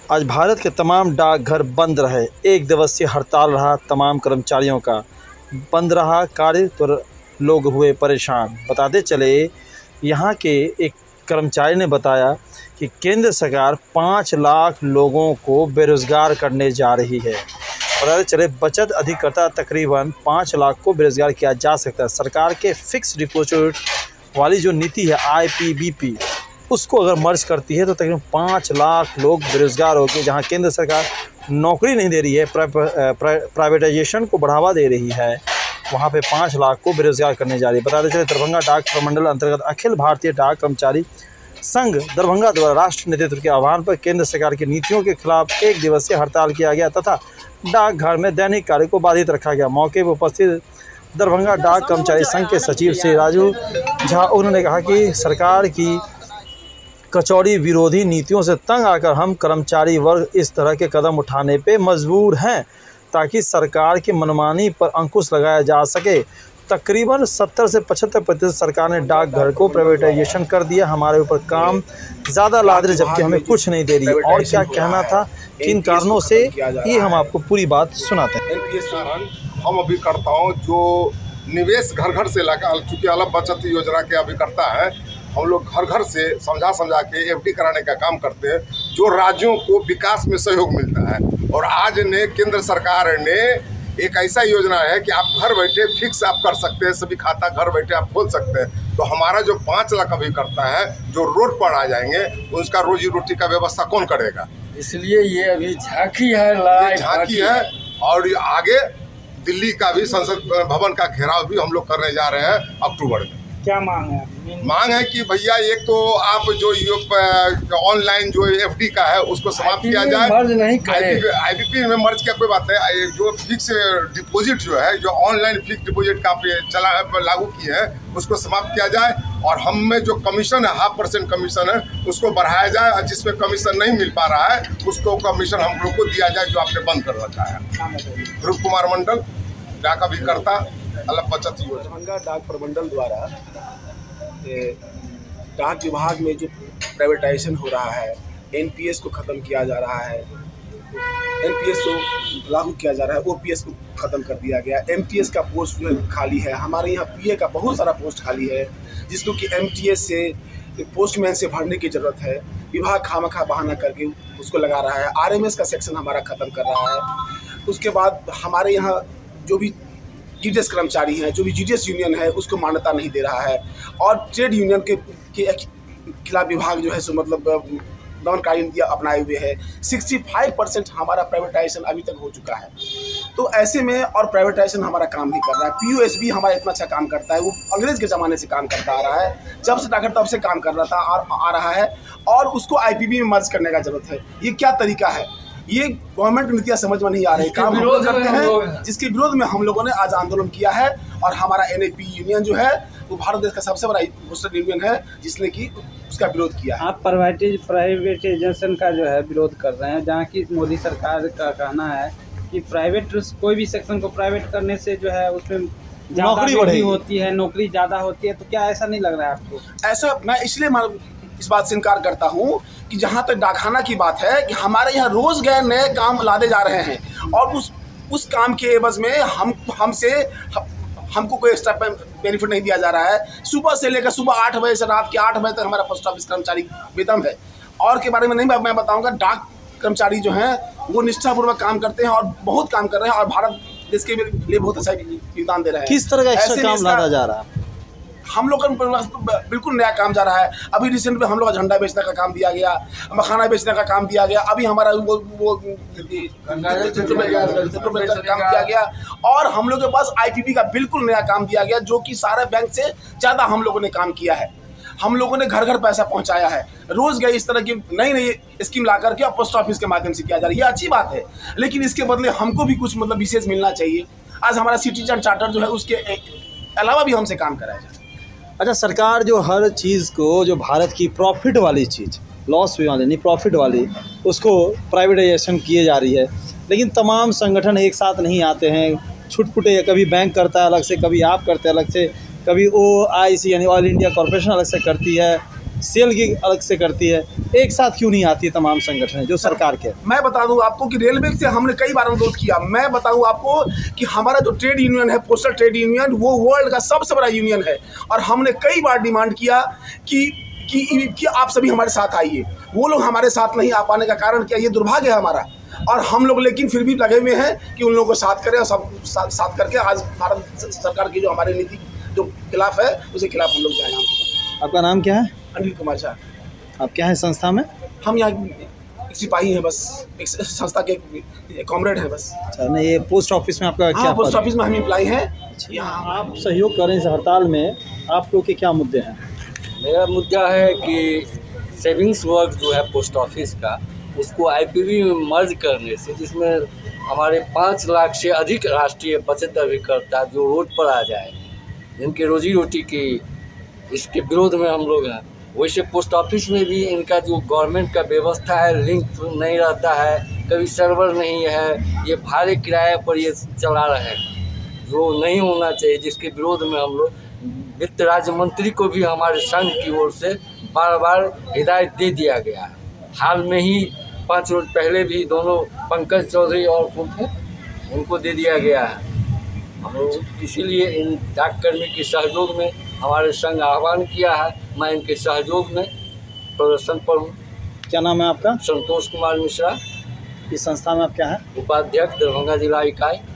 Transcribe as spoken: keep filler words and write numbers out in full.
आज भारत के तमाम डाकघर बंद रहे। एक दिवसीय हड़ताल रहा तमाम कर्मचारियों का, बंद रहा कार्य तो लोग हुए परेशान। बताते चले, यहाँ के एक कर्मचारी ने बताया कि केंद्र सरकार पाँच लाख लोगों को बेरोज़गार करने जा रही है। बताते चले, बचत अधिकता तकरीबन पाँच लाख को बेरोज़गार किया जा सकता है। सरकार के फिक्स डिपॉजिट वाली जो नीति है आई पी बी पी, उसको अगर मर्ज करती है तो तकरीबन पाँच लाख लोग बेरोज़गार होकर, जहां केंद्र सरकार नौकरी नहीं दे रही है, प्राइवेटाइजेशन को बढ़ावा दे रही है, वहां पे पाँच लाख को बेरोज़गार करने जा रही है। बताते चले, दरभंगा डाक प्रमंडल अंतर्गत अखिल भारतीय डाक कर्मचारी संघ दरभंगा द्वारा राष्ट्रीय नेतृत्व के आह्वान पर केंद्र सरकार की नीतियों के खिलाफ एक दिवसीय हड़ताल किया गया तथा डाकघर में दैनिक कार्य को बाधित रखा गया। मौके पर उपस्थित दरभंगा डाक कर्मचारी संघ के सचिव श्री राजू झा, उन्होंने कहा कि सरकार की कचौड़ी विरोधी नीतियों से तंग आकर हम कर्मचारी वर्ग इस तरह के कदम उठाने पे मजबूर हैं ताकि सरकार की मनमानी पर अंकुश लगाया जा सके। तकरीबन सत्तर से पचहत्तर प्रतिशत सरकार ने डाकघर को प्राइवेटाइजेशन कर दिया। हमारे ऊपर काम ज़्यादा लाद रही जबकि हमें कुछ नहीं दे रही। और क्या कहना था, किन कारणों से, ये हम आपको पूरी बात सुनाते हैं। हम अभिकर्ताओं जो निवेश घर घर से लगा, चूँकि अलग बचत योजना के अभिकर्ता है, हम लोग घर घर से समझा समझा के एफडी कराने का काम करते हैं, जो राज्यों को विकास में सहयोग मिलता है। और आज ने केंद्र सरकार ने एक ऐसा योजना है कि आप घर बैठे फिक्स आप कर सकते हैं, सभी खाता घर बैठे आप खोल सकते हैं। तो हमारा जो पाँच लाख अभिकर्ता है जो रोड पर आ जाएंगे, उसका रोजी रोटी का व्यवस्था कौन करेगा? इसलिए ये अभी झांकी है, झांकी है। और आगे दिल्ली का भी संसद भवन का घेराव भी हम लोग करने जा रहे हैं अक्टूबर में। क्या मांग है? मांग है कि भैया एक तो आप जो ऑनलाइन जो एफडी का है उसको समाप्त किया जाए। मर्ज नहीं करे, आईपीपी में मर्ज क्या कोई बात है। जो फिक्स डिपॉजिट जो है, जो ऑनलाइन फिक्स डिपॉजिट का चला लागू किए हैं, उसको समाप्त किया जाए। और हम में जो कमीशन है, हाफ परसेंट कमीशन है, उसको बढ़ाया जाए। और जिसमें कमीशन नहीं मिल पा रहा है उसको कमीशन हम लोग को दिया जाए, जो आपने बंद कर रखा है। ध्रुव कुमार मंडल, डाक अभिकर्ता, अलग बचत योजना। दरभंगा डाक प्रमंडल द्वारा डाक विभाग में जो प्राइवेटाइजेशन हो रहा है, एनपीएस को ख़त्म किया जा रहा है, एनपीएस को लागू किया जा रहा है, ओपीएस को ख़त्म कर दिया गया, एमटीएस का पोस्ट जो है खाली है। हमारे यहाँ पीए का बहुत सारा पोस्ट खाली है, जिसको कि एमटीएस से पोस्टमैन से भरने की ज़रूरत है। विभाग खामखा बहाना करके उसको लगा रहा है। आरएमएस का सेक्शन हमारा ख़त्म कर रहा है। उसके बाद हमारे यहाँ जो भी जीडीएस कर्मचारी हैं, जो भी जीडीएस यूनियन है, उसको मान्यता नहीं दे रहा है। और ट्रेड यूनियन के, के खिलाफ विभाग जो है सो मतलब दमनकारी नीतियाँ अपनाए हुए है। पैंसठ परसेंट हमारा प्राइवेटाइजेशन अभी तक हो चुका है। तो ऐसे में और प्राइवेटाइजेशन हमारा काम नहीं कर रहा है। पीओएसबी हमारा इतना अच्छा काम करता है, वो अंग्रेज के ज़माने से काम करता आ रहा है, जब से डाकर तब से काम कर रहा था आ, आ रहा है। और उसको आईपीबी में मर्ज करने का जरूरत है। ये क्या तरीका है? ये गवर्नमेंट की नीतियाँ समझ में नहीं आ रही। काम हम लोग करते हैं, जिसके विरोध में हम लोगों ने आज आंदोलन किया है। और हमारा एनएपी यूनियन जो है वो भारत देश का सबसे बड़ा पोस्टल यूनियन है, जिसने कि उसका विरोध किया है। आप प्राइवेटाइज प्राइवेटाइजेशन का जो है विरोध कर रहे हैं, जहाँ की मोदी सरकार का कहना है कि प्राइवेट कोई भी सेक्शन को प्राइवेट करने से जो है उसमें नौकरी बढ़ी होती है, नौकरी ज़्यादा होती है। तो क्या ऐसा नहीं लग रहा है आपको? ऐसा मैं इसलिए इस बात से इनकार करता हूँ कि जहाँ तक डाकखाना की बात है, कि हमारे यहाँ रोज़ गए नए काम लादे जा रहे हैं, और उस उस काम के एवज में हम हमसे हमको कोई एक्स्ट्रा बेनिफिट नहीं दिया जा रहा है। सुबह से लेकर सुबह आठ बजे से रात के आठ बजे तक हमारा पोस्ट ऑफिस कर्मचारी वेतन है। और के बारे में नहीं मैं बताऊँगा। डाक कर्मचारी जो हैं वो निष्ठापूर्वक काम करते हैं और बहुत काम कर रहे हैं, और भारत देश के लिए बहुत अच्छा योगदान दे रहे हैं। किस तरह का एक्स्ट्रा काम लादा जा रहा है? हम लोग का बिल्कुल नया काम जा रहा है। अभी रिसेंट में हम लोग का झंडा बेचने का काम दिया गया, मखाना बेचने का काम दिया गया। अभी हमारा वो वो काम दिया गया। और हम लोग के पास आईपीपी का बिल्कुल नया काम दिया गया, जो कि सारे बैंक से ज़्यादा हम लोगों ने काम किया है। हम लोगों ने घर घर पैसा पहुंचाया है। रोज़ गए इस तरह की नई नई स्कीम ला करके और पोस्ट ऑफिस के माध्यम से किया जा रहा है। ये अच्छी बात है, लेकिन इसके बदले हमको भी कुछ मतलब विशेष मिलना चाहिए। आज हमारा सिटीजन चार्टर जो है उसके अलावा भी हमसे काम कराया जाए। अच्छा, सरकार जो हर चीज़ को, जो भारत की प्रॉफिट वाली चीज़, लॉस वाली नहीं प्रॉफिट वाली, उसको प्राइवेटाइजेशन किए जा रही है, लेकिन तमाम संगठन एक साथ नहीं आते हैं। छुटपुटे, कभी बैंक करता है अलग से, कभी आप करते हैं अलग से, कभी ओ आई सी यानी ऑल इंडिया कॉरपोरेशन अलग से करती है, सेल की अलग से करती है, एक साथ क्यों नहीं आती है तमाम संगठन जो सरकार के? मैं बता दूं आपको कि रेलवे से हमने कई बार अनुरोध किया। मैं बताऊं आपको कि हमारा जो ट्रेड यूनियन है, पोस्टल ट्रेड यूनियन, वो वर्ल्ड का सबसे बड़ा यूनियन है और हमने कई बार डिमांड किया कि कि, कि आप सभी हमारे साथ आइए। वो लोग हमारे साथ नहीं आ पाने का कारण क्या, ये दुर्भाग्य है हमारा। और हम लोग लेकिन फिर भी लगे हुए हैं कि उन लोगों को साथ करें और सब साथ, साथ करके आज भारत सरकार की जो हमारे नीति जो खिलाफ है उसके खिलाफ हम लोग जाए। आपका नाम क्या है? अनिल कुमार शाह। आप क्या है संस्था में? हम यहाँ एक सिपाही हैं बस, एक संस्था के कॉमरेड हैं बस। अच्छा, नहीं ये पोस्ट ऑफिस में आपका क्या? पोस्ट ऑफिस में हम एम्प्लॉई हैं। यहाँ आप सहयोग करें इस हड़ताल में, आप लोग के क्या मुद्दे हैं? मेरा मुद्दा है कि सेविंग्स वर्क जो है पोस्ट ऑफिस का, उसको आईपीवी में मर्ज करने से, जिसमें हमारे पाँच लाख से अधिक राष्ट्रीय बचत अभिकर्ता जो रोड पर आ जाए, जिनके रोजी रोटी की इसके विरोध में हम लोग हैं। वैसे पोस्ट ऑफिस में भी इनका जो गवर्नमेंट का व्यवस्था है, लिंक नहीं रहता है, कभी सर्वर नहीं है, ये भाड़े किराए पर ये चला रहे हैं, जो नहीं होना चाहिए, जिसके विरोध में हम लोग वित्त राज्य मंत्री को भी हमारे संघ की ओर से बार बार हिदायत दे दिया गया है। हाल में ही पाँच रोज पहले भी दोनों पंकज चौधरी और थे, उनको दे दिया गया है। हम लोग इसीलिए इन डाककर्मी के सहयोग में हमारे संघ आह्वान किया है। मैं इनके सहयोग में प्रदर्शन पर हूँ। क्या नाम है आपका? संतोष कुमार मिश्रा। इस संस्था में आप क्या है? उपाध्यक्ष दरभंगा जिला इकाई।